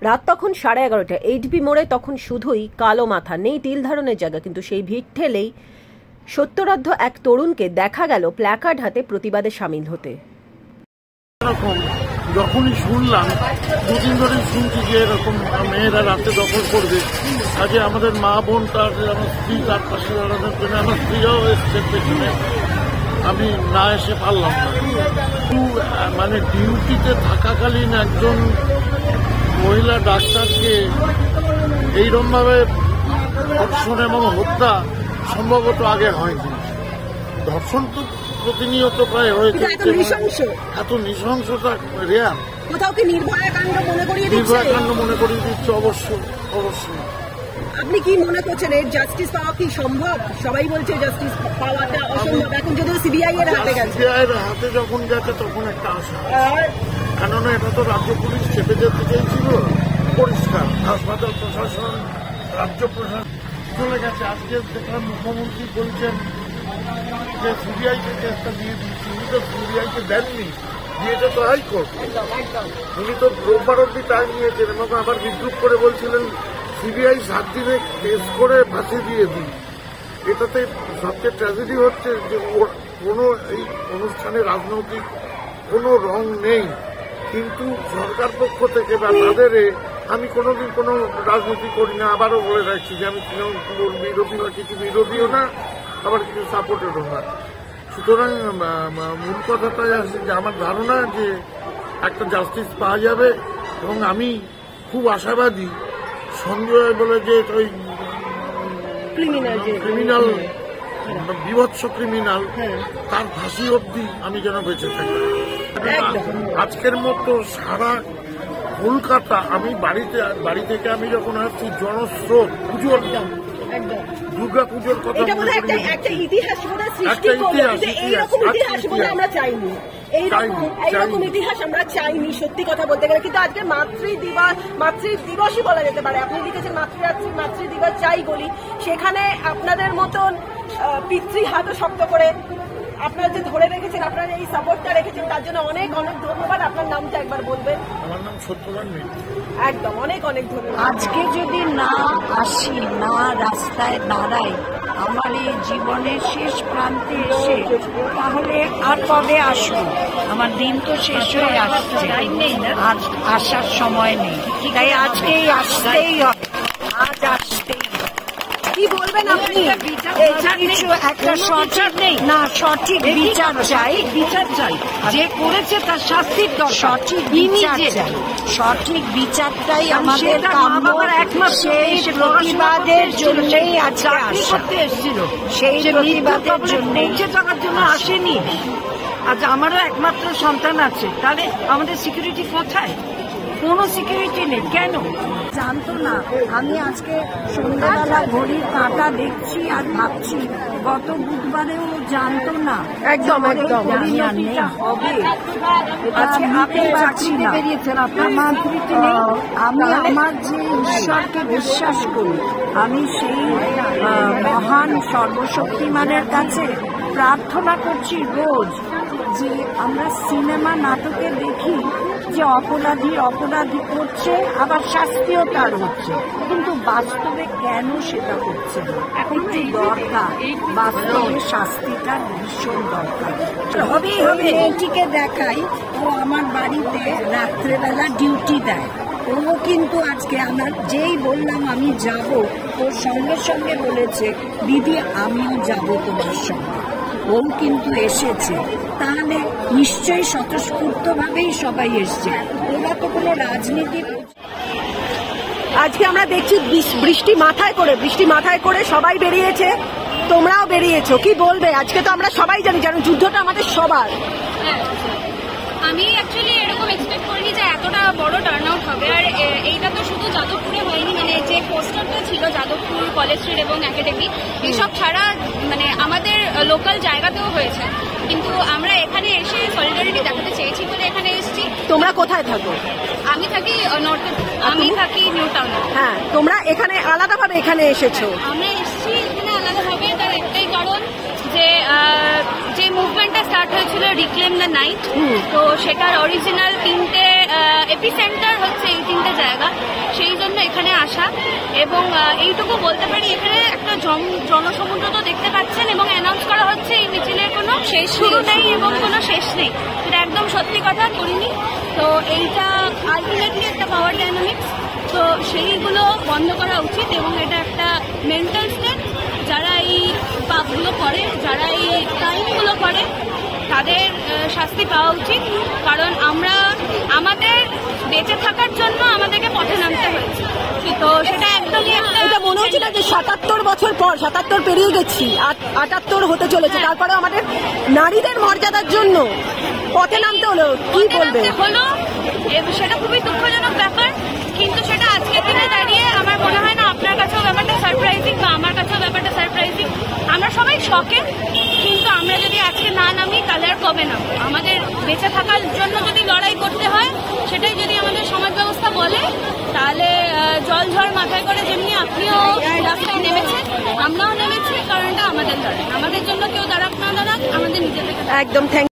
রাত তখন 11:30। এইচবি মোড়ে তখন শুধুই কালো মাথা, নেই তিল ধারণের জায়গা, কিন্তু সেই ভিড় ঠেলেই সত্তরাধ্য এক তরুণকে দেখা গেল প্ল্যাকার্ড হাতে প্রতিবাদে সামিল হতে। যখনই শুনলাম, দুদিন ধরেই শুনছি যে এরকম মেয়েরা রাতে দখল করবে, কাজে আমাদের মা বোন, তার আমার স্ত্রী তার পাশে দাঁড়ানোর জন্য, আমার স্ত্রীরাও এসছে পেছনে, আমি না এসে পারলাম না। মানে ডিউটিতে থাকাকালীন একজন মহিলা ডাক্তারকে এইরকমভাবে ধর্ষণ এবং হত্যা সম্ভবত আগে হয়নি। ধর্ষণ তো প্রতিনিয়ত প্রায় হয়েছে, এত নৃশংসতা রেয়ার। কোথাও কি নির্ভয়া কাণ্ড মনে করিয়ে দিচ্ছে? অবশ্যই অবশ্যই। আপনি কি মনে করছেন এর জাস্টিস পাওয়া কি সম্ভব? সবাই বলছে জাস্টিস পাওয়াটা অসম্ভব, এখন যদি সিবিআই এর হাতে গেছে। সিবিআই এর হাতে যখন গেছে তখন একটা আশা, কেননা এটা তো রাজ্য পুলিশ চেপে যেতে চেয়েছিল, পরিষ্কার হাসপাতাল প্রশাসন, রাজ্য প্রশাসন চলে গেছে। আজকে দেখলাম মুখ্যমন্ত্রী বলছেন যে সিবিআই কে কেসটা দিয়ে দিচ্ছি। উনি তো সিবিআই কে দেননি, দিয়েছে তো হাইকোর্ট। উনি তো রোববার অব্দি টাইম নিয়েছেন এবং আবার বিদ্রুপ করে বলছিলেন সিবিআই 7 দিনে কেস করে ফাঁসি দিয়ে দিই। এটাতে সবচেয়ে ট্র্যাজেডি হচ্ছে যে কোনো এই অনুষ্ঠানে রাজনৈতিক কোনো রং নেই, কিন্তু সরকার পক্ষ থেকে বা তাদের, আমি কোনোদিন কোনো রাজনীতি করি না, আবারও বলে রাখছি যে আমি তৃণমূল বিরোধী বা কিছু বিরোধীও না, আবার কিছু সাপোর্টেরও না। সুতরাং মূল কথাটাই আছে যে আমার ধারণা যে একটা জাস্টিস পাওয়া যাবে এবং আমি খুব আশাবাদী সঞ্জয় বলে যে ওই ক্রিমিনাল, বিভৎস ক্রিমিনাল, তার ফাঁসি অবধি আমি যেন বেঁচে থাকি। আজকের মতো সারা কলকাতা, আমি বাড়ি থেকে আমি যখন আসছি জনস্রোত, পুজোর দুর্গা পুজোর কথা মনে করি, একটা ইতিহাস আমরা চাইনি, এইরকম ইতিহাস আমরা চাইনি সত্যি কথা বলতে গেলে। কিন্তু আজকে মাতৃদিবসই বলা যেতে পারে। আপনি লিখেছেন মাতৃদিবস চাই বলি, সেখানে আপনাদের মতন পিতৃ হাতও শক্ত করে আপনারা যে ধরে রেখেছেন, আপনারা এই সাপোর্টটা রেখেছেন, তার জন্য অনেক অনেক ধন্যবাদ। আপনার নামটা একবার বলবেন? আমার নাম সত্যবান মিত্র। একদম, অনেক অনেক ধন্যবাদ। আজকে যদি না আসি, না রাস্তায় দাঁড়াই, আমার এই জীবনের শেষ প্রান্তে এসে, তাহলে আর কবে আসবো? আমার দিন তো শেষ হয়ে আসছে, আর আসার সময় নেই। তাই আজকেই আসতেই হবে, আজ আসতেই। কি বলবেন আপনি? কিছু একটা সঠিক নেই না, সঠিক বিচার চাই, যে করেছে তার শাস্তির দরকার, সঠিক বিচার চাই, সঠিক বিচারটাই আমাদের কাম্য। সেই প্রতিবাদের জন্যই আজকে এসেছিল, সেই প্রতিবাদের জন্য থাকার জন্য আসেনি। আজ আমারও একমাত্র সন্তান আছে, তাহলে আমাদের সিকিউরিটি কোথায়? কোনো সিকিউরিটি নেই। কেন জানতো না? আমি আজকে সন্ধ্যাবেলা ঘড়ির কাঁটা দেখছি আর ভাবছি গত বুধবারেও জানতো না। একদম হবে আজকে আপনি চাকরিতে বেরিয়েছেন, আমি আমার যে ঈশ্বরকে বিশ্বাস করি, আমি সেই মহান সর্বশক্তিমানের কাছে প্রার্থনা করছি রোজ, যে আমরা সিনেমা নাটকে দেখি যে অপরাধী করছে, আবার শাস্তিও তার হচ্ছে, কিন্তু বাস্তবে কেন সেটা হচ্ছে না? একটু দরকার, বাস্তবে শাস্তিটা ভীষণ দরকার। হবেই হবে। মেয়েটিকে দেখাই, ও আমার বাড়িতে রাত্রেবেলা ডিউটি দেয়। ও কিন্তু আজকে আমার যেই বললাম আমি যাব, ওর সঙ্গে সঙ্গে বলেছে দিদি আমিও যাব তোমার সঙ্গে। ও কিন্তু এসেছে, তাহলে নিশ্চয়ই স্বতঃস্ফূর্তভাবেই সবাই এসছে, ওরা তো কোনো রাজনীতি। আজকে আমরা দেখছি বৃষ্টি মাথায় করে সবাই বেরিয়েছে, তোমরাও বেরিয়েছো। কি বলবে? আজকে তো আমরা সবাই জানি যেন যুদ্ধটা আমাদের সবার। আমি অ্যাকচুয়ালি এরকম এক্সপেক্ট করিনি যে এতটা বড় টার্ন আউট হবে। আর এইটা তো শুধু যাদবপুরে হয়নি, মানে যে পোস্টারটা ছিল যাদবপুর, কলেজ স্ট্রিট এবং একাডেমি, এসব ছাড়া মানে আমাদের লোকাল জায়গাতেও হয়েছে। কিন্তু আমরা এখানে এসে সলিডারিটি দেখাতে চেয়েছি বলে এখানে এসেছি। তোমরা কোথায় থাকো? আমি থাকি আমি থাকি নিউ টাউনে। হ্যাঁ, তোমরা এখানে আলাদাভাবে এখানে এসেছো? আমরা এসেছি এখানে আলাদাভাবে, তার একটাই কারণ যে মুভমেন্টটা স্টার্ট হয়েছিল রিক্লেম দ্য নাইট, তো সেটার অরিজিনাল 3টে এপিসেন্টার হচ্ছে এই 3টে জায়গা, সেই জন্য এখানে আসা। এবং এইটুকু বলতে পারি, এখানে একটা জনসমুদ্র তো দেখতে পাচ্ছেন, এবং অ্যানাউন্স করা হচ্ছে এই মিছিলের কোনো শেষ শুরু নেই এবং কোনো শেষ নেই। এটা একদম সত্যি কথা, করিনি। তো এইটা আলটিমেটলি একটা পাওয়ার ডাইনামিক্স, তো সেইগুলো বন্ধ করা উচিত। এবং এটা একটা মেন্টাল স্টেট, যারা এই পাপগুলো করে, যারা এই ক্রাইমগুলো করে, তাদের শাস্তি পাওয়া উচিত। কারণ আমরা আমাদের বেঁচে থাকার জন্য আমাদেরকে পথে নামতে হয়েছে। তো সেটা একদমই এটা মনে হচ্ছে না যে 77 বছর পর, 77 পেরিয়ে গেছি, 78 হতে চলেছে, তারপরে আমাদের নারীদের মর্যাদার জন্য পথে নামতে হলো। কি বলবে? হলো সেটা খুবই দুঃখজনক ব্যাপার, কিন্তু সেটা আজকের দিনে দাঁড়িয়ে আমার মনে হয় না আপনার কাছেও ব্যাপারটা সারপ্রাইজিং বা আমার কাছেও ব্যাপারটা সারপ্রাইজিং। আমরা সবাই শকে, কিন্তু আমরা যদি আজকে না নামি তাহলে আর কবে নামবো? আমাদের বেঁচে থাকার জন্য যদি লড়াই করতে হয়, সেটাই যদি আমাদের সমাজ ব্যবস্থা বলে, তাহলে জল ঝড় মাথায় করে যেমনি আপনিও রাস্তায় নেমেছেন, আমরাও নেমেছি, কারণ এটা আমাদের লড়াই। আমাদের জন্য কেউ দাঁড়াক না দাঁড়াক, আমাদের নিজেদের একদম।